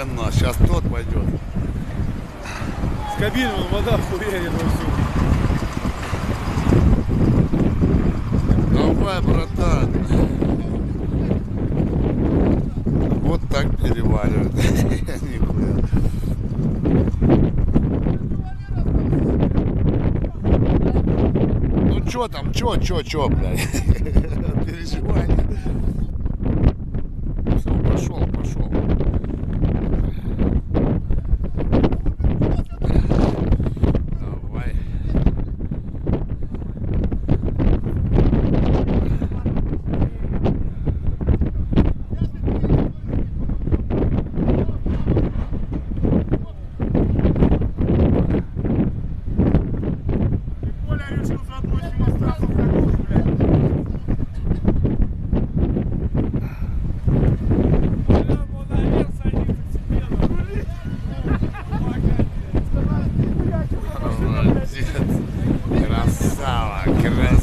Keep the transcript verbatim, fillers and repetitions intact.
охуенно. Сейчас тот пойдет. С кабины вода хуярит вовсю. Давай, братан. Вот так переваливают. Нихуя. Ну чё там, чё, чё, чё, блядь? Переживание. Все, пошел, пошел. Давай. Красава, красава.